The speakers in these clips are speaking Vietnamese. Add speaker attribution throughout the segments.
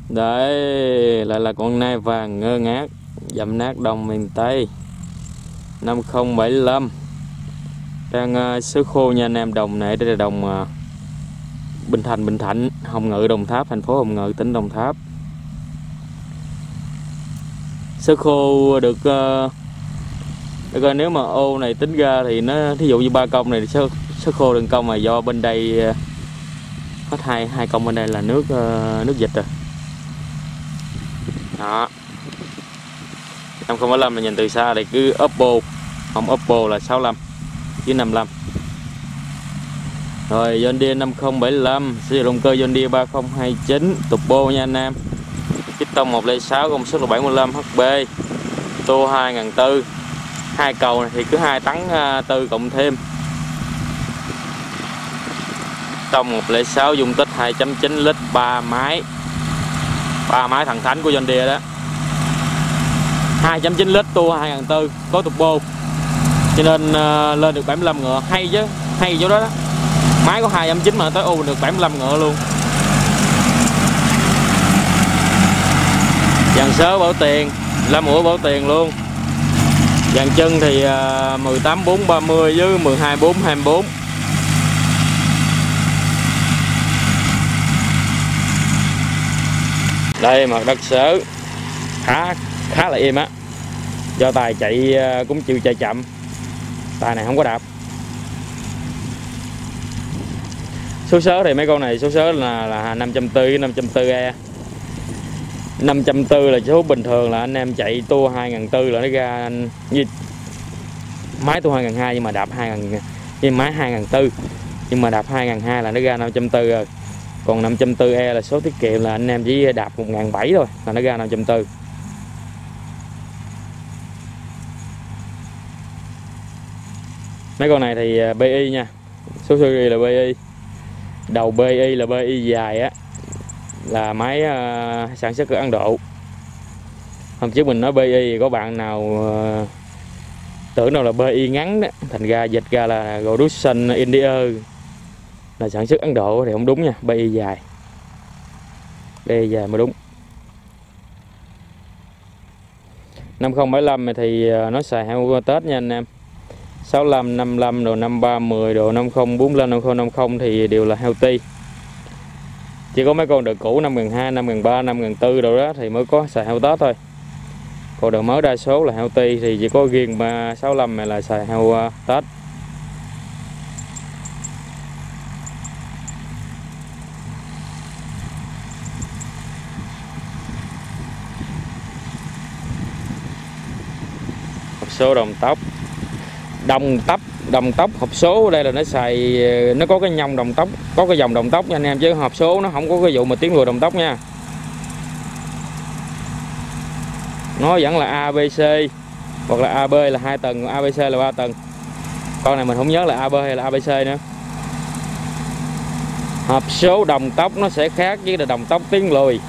Speaker 1: Đấy lại là con nai vàng ngơ ngác dậm nát đồng miền Tây 5075 đang xứ khô nha anh em. Đồng này đây là đồng Bình Thạnh, Hồng Ngự, Đồng Tháp, thành phố Hồng Ngự, tỉnh Đồng Tháp. Xứ khô được coi nếu mà ô này tính ra thì nó thí dụ như 3 công này xứ khô đường công, mà do bên đây hết hai công bên đây là nước dịch rồi đó. 5075 là nhìn từ xa thì cứ Oppo, không Oppo là 65 chứ 55. Rồi John Deere 5075 sử dụng động cơ John Deere 3029 turbo nha anh em. Piston 106 công suất là 75 HP, tua 2004. Hai cầu này thì cứ 2 tấn 4 cộng thêm. Piston 106 dung tích 2.9 lít, 3 máy thần thánh của John Deere đó. 2.9 lít tua 2004 có turbo cho nên lên được 75 ngựa hay chứ, hay chỗ đó đó. Máy có 2.9 mà tới ô được 75 ngựa luôn. Dàn sớ bảo tiền, 5 ủa bảo tiền luôn. Dàn chân thì 18430 với 12424. Đây mặt đất sớ khá là êm á. Do Tài chạy cũng chịu chạy chậm. Tài này không có đạp. Số sớ thì mấy con này số sớ là 540 540E. 540 là số bình thường, là anh em chạy tua 2004 là nó ra như máy tua 2002 nhưng mà đạp 2000, với máy 2004 nhưng mà đạp 2002 là nó ra 540 rồi. Còn 540E là số tiết kiệm, là anh em chỉ đạp 1700 thôi là nó ra 540. Mấy con này thì BI nha, số series là BI, đầu BI là BI dài á, là máy sản xuất ở Ấn Độ. Hôm trước mình nói BI, có bạn nào tưởng đâu là BI ngắn đó, thành ra dịch ra là Production India là sản xuất Ấn Độ, thì không đúng nha, BI dài, BI dài mới đúng. 5075 này thì nó xài heo Tết nha anh em. 65, 55 rồi 53, 10 rồi 50, 45, 50, 50 thì đều là healthy. Chỉ có mấy con đợt cũ 5002, 5003, 5004 rồi đó thì mới có xài heo Tết thôi. Còn đợt mới đa số là healthy, thì chỉ có riêng 65 này là xài heo Tết. Hộp số đồng tốc hộp số đây là nó xài, nó có cái nhông đồng tốc, có cái dòng đồng tốc nha anh em, chứ hộp số nó không có cái vụ mà tiếng lùi đồng tốc nha. Nó vẫn là ABC hoặc là AB là 2 tầng, ABC là 3 tầng. Con này mình không nhớ là AB hay là ABC nữa. Hộp số đồng tốc nó sẽ khác với đồng tốc tiếng lùi.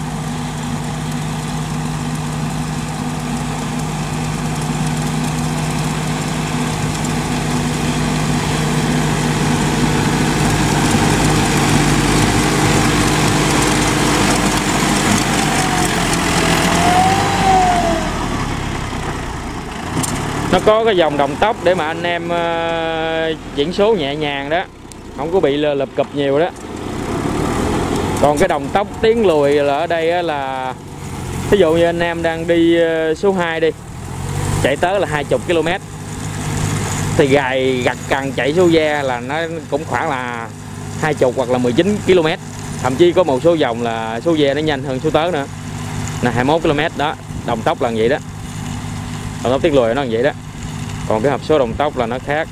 Speaker 1: Nó có cái dòng đồng tốc để mà anh em chuyển số nhẹ nhàng đó, không có bị lợp cụp nhiều đó. Còn cái đồng tốc tiến lùi là ở đây là ví dụ như anh em đang đi số 2 đi, chạy tới là 20 km thì gặt cần chạy số ve là nó cũng khoảng là 20 hoặc là 19 km. Thậm chí có một số dòng là số ve nó nhanh hơn số tới nữa, là 21 km đó. Đồng tốc là vậy đó, đồng tốc tiến lùi nó như vậy đó. Còn cái hộp số đồng tốc là nó khác.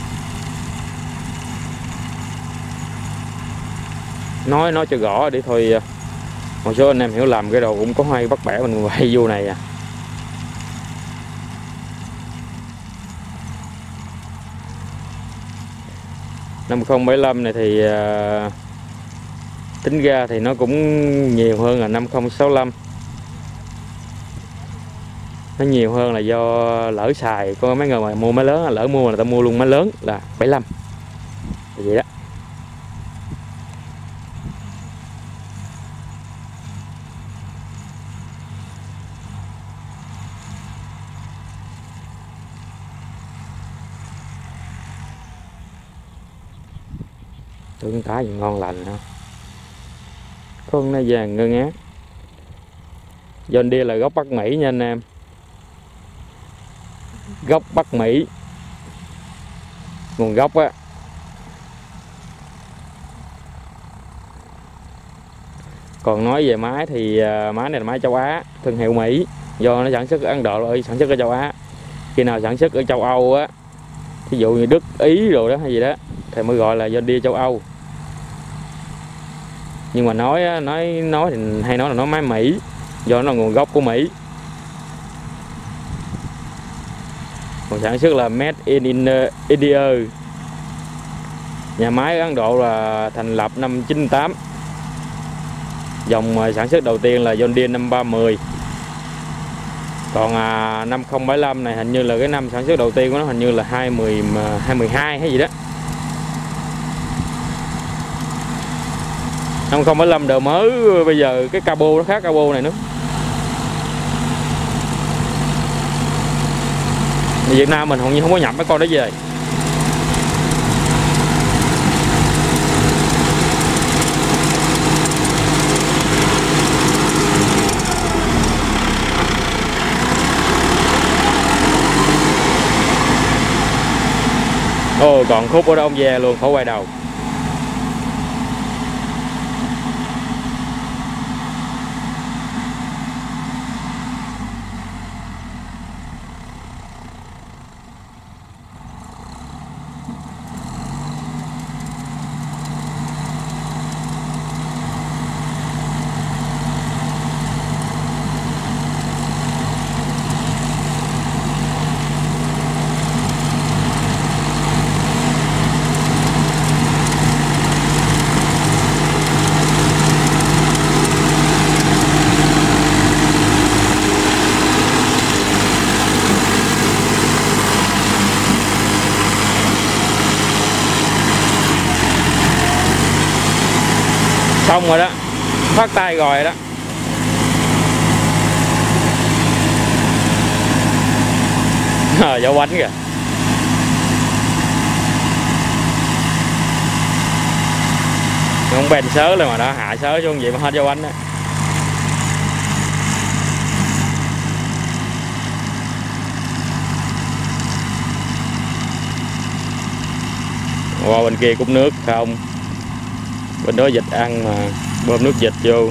Speaker 1: Nói cho rõ để thôi một số anh em hiểu lầm, cái đồ cũng có hay bắt bẻ mình quay vô này à. Năm 5075 này thì tính ra thì nó cũng nhiều hơn là 5065. Nó nhiều hơn là do lỡ xài, có mấy người mà mua máy lớn, lỡ mua là ta mua luôn máy lớn là 75 vậy đó. Tưởng cá gì ngon lành ha. Con nó vàng ngơ ngác. John Deere là gốc Bắc Mỹ nha anh em. Gốc Bắc Mỹ. Nguồn gốc á. Còn nói về máy thì máy này là máy châu Á, thương hiệu Mỹ, do nó sản xuất ở Ấn Độ rồi, sản xuất ở châu Á. Khi nào sản xuất ở châu Âu á, ví dụ như Đức, Ý rồi đó hay gì đó, thì mới gọi là John Deere châu Âu. Nhưng mà nói thì hay nói là nó máy Mỹ, do nó là nguồn gốc của Mỹ. Còn sản xuất là Made in India. Nhà máy ở Ấn Độ là thành lập năm 98. Dòng sản xuất đầu tiên là John Deere 5310. Còn 5075 này hình như là cái năm sản xuất đầu tiên của nó, hình như là 2012 hay gì đó. 5075 đời mới, bây giờ cái cabo nó khác cabo này nữa. Việt Nam mình hầu như không có nhập mấy con đó về. Ồ, còn khúc ở đó ông về luôn, khỏi quay đầu. Xong rồi đó, phát tay rồi đó. Dấu bánh kìa. Không bền sớ lên mà đó, hạ sớ xuống vậy mà hết dấu bánh đó. Qua bên kia cút nước không? Bên đó vịt ăn mà bơm nước vịt vô.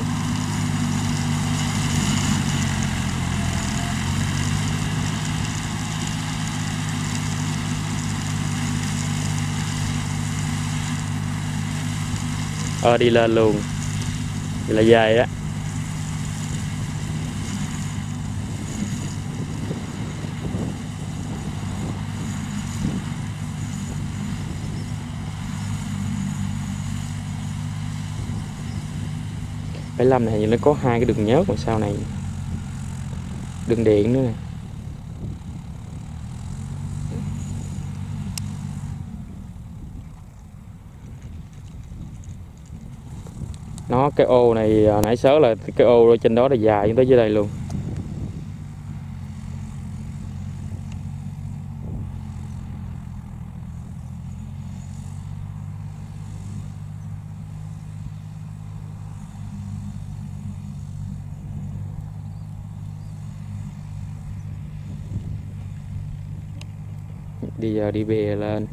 Speaker 1: Đi lên luôn. Vậy là dài á. Cái lâm này nó có hai cái đường nhớt còn sau này đường điện nữa nè. Nó cái ô này nãy sớ là cái ô trên đó là dài tới dưới đây luôn. Đi giờ đi bè lên.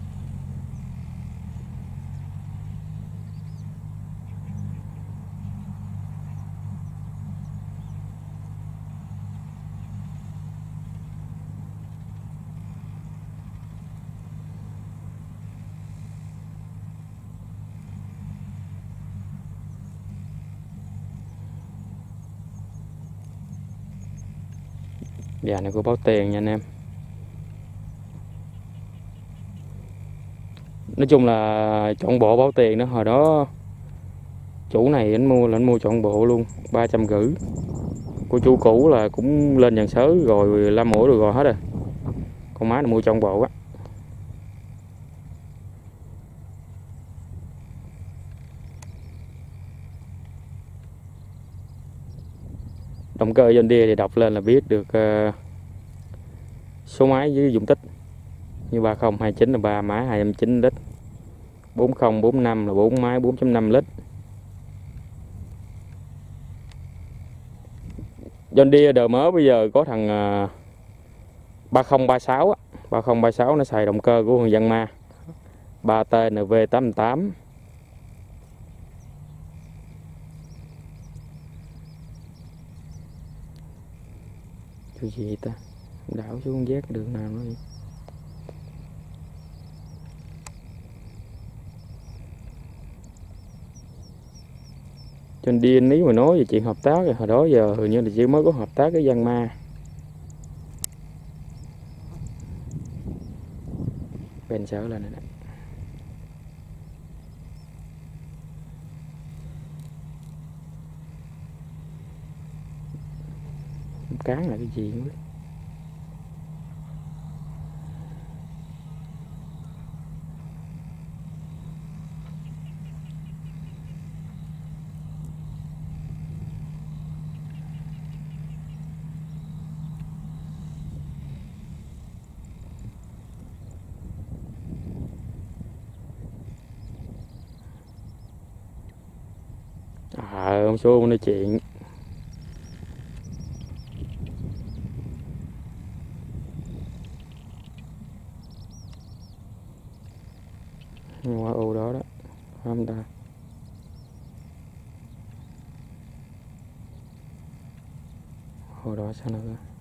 Speaker 1: Dạ này có báo tiền nha anh em. Nói chung là chọn bộ báo tiền đó. Hồi đó chủ này anh mua chọn bộ luôn 350. Của chủ cũ là cũng lên dàn sớ rồi 5 mũi rồi hết rồi. Con má này mua chọn bộ á. Động cơ John Deere thì đọc lên là biết được số máy với dung tích. Như 3029 là 3 máy 209 lít. 4045 là 4 máy 4.5 lít. John Deere đời mới bây giờ có thằng 3036 á, 3036 nó xài động cơ của thằng Yanmar 3TNV88. Cái gì ta? Đảo xuống vét đường nào nữa. John Deere nếu mà nói về chuyện hợp tác thì hồi đó giờ hình như là chỉ mới có hợp tác với Yanmar. Bên sở lên này nè. Cán là cái gì nữa. Ông Xuân nói chuyện. Qua ô đó đó. Không ta. Ô đó sao nữa.